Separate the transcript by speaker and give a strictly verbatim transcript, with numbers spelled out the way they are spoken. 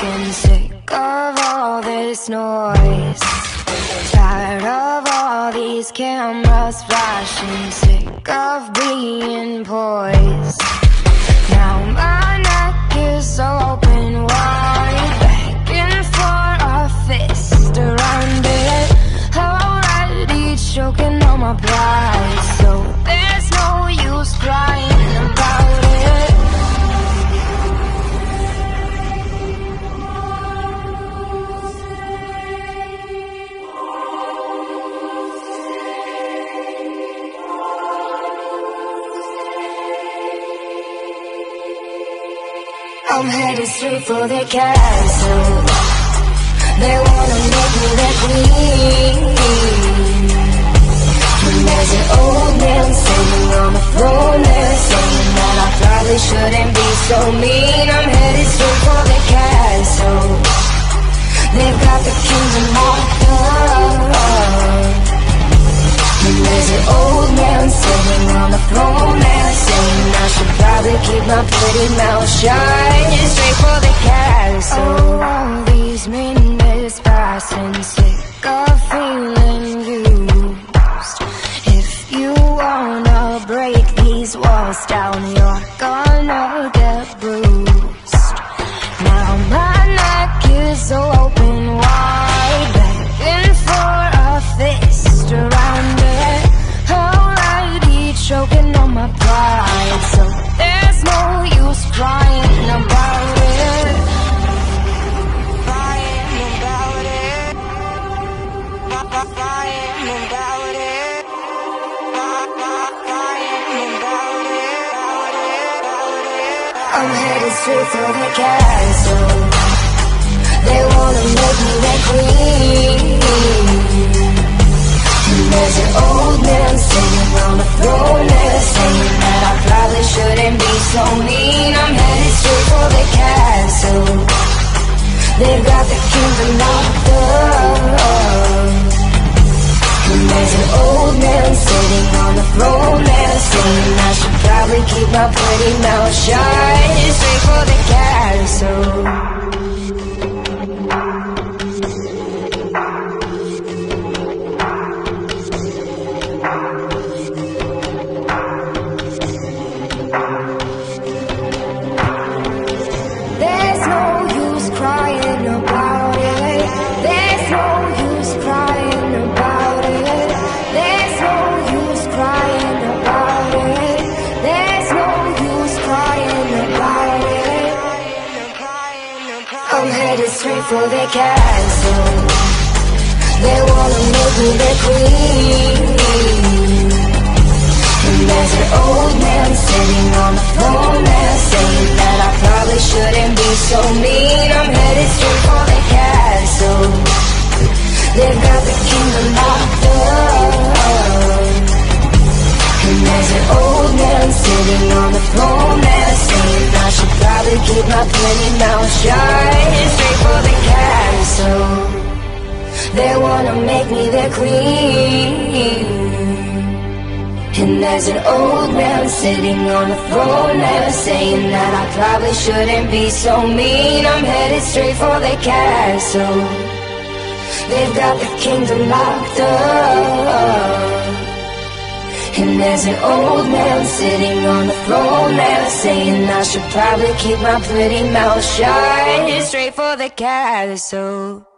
Speaker 1: getting sick of all this noise, tired of all these cameras flashing, sick of being poised. Now my neck is open wide, begging for a fist around it, already choking on my pride, so there's no use crying about it. I'm headed straight for the castle. They wanna make me their queen, and there's an old man sitting on the throne there, saying that I probably shouldn't be so mean. I'm headed straight for the castle. They've got the kingdom locked up, and there's an old man sitting on the throne there, saying I should probably keep my pretty mouth shut. Straight for the castle. Oh, all these minutes passing, sick of feeling used. If you wanna break these walls down, you're gonna get bruised. Now my neck is open wide, begging for a fist around it, already choking on my pride, so there's no use crying about it. Crying about it. Crying about it. Crying about it. I'm headed straight for the castle. They wanna make me their queen, and there's an old man sitting on the throne there, saying that I probably shouldn't be so mean. I'm headed straight for the castle. They've got the kingdom locked up, and there's an old man sitting on the throne there, saying I should probably keep my pretty mouth shut. Straight for the castle. I'm headed straight for the castle. They wanna make me their queen, and there's an old man sitting on the throne there, saying that I probably shouldn't be so mean. I'm headed straight for the castle. They've got the kingdom locked up, and there's an old man sitting on the throne there, saying I should probably keep my pretty mouth shut. Straight for the castle. They wanna make me their queen, and there's an old man sitting on the throne there, saying that I probably shouldn't be so mean. I'm headed straight for the castle. They've got the kingdom locked up, and there's an old man sitting on the throne there, saying I should probably keep my pretty mouth shut. Straight for the castle.